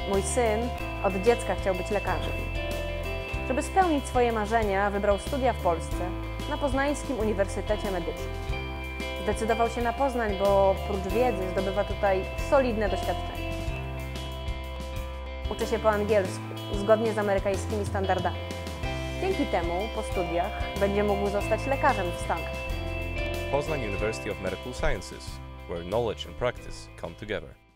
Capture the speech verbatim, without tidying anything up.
Mój syn od dziecka chciał być lekarzem. Żeby spełnić swoje marzenia, wybrał studia w Polsce na Poznańskim Uniwersytecie Medycznym. Zdecydował się na Poznań, bo prócz wiedzy zdobywa tutaj solidne doświadczenie. Uczy się po angielsku, zgodnie z amerykańskimi standardami. Dzięki temu po studiach będzie mógł zostać lekarzem w Stanach. Poznań University of Medical Sciences, where knowledge and practice come together.